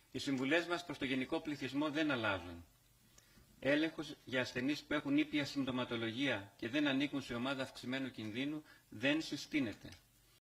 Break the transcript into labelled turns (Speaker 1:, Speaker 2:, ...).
Speaker 1: Οι συμβουλές μας προς το γενικό πληθυσμό δεν αλλάζουν. Έλεγχος για ασθενείς που έχουν ήπια συμπτωματολογία και δεν ανήκουν σε ομάδα αυξημένου κινδύνου δεν συστήνεται.